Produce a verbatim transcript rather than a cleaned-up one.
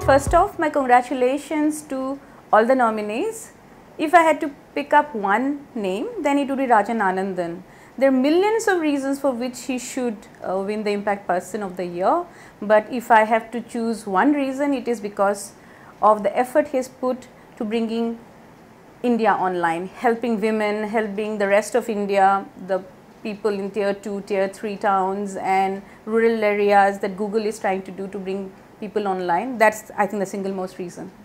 First off, my congratulations to all the nominees. If I had to pick up one name, then it would be Rajan Anandan. There are millions of reasons for which he should uh, win the Impact Person of the Year, but if I have to choose one reason, it is because of the effort he has put to bringing India online, helping women, helping the rest of India, the people in tier two, tier three towns and rural areas that Google is trying to do to bring people online. That's, I think, the single most reason.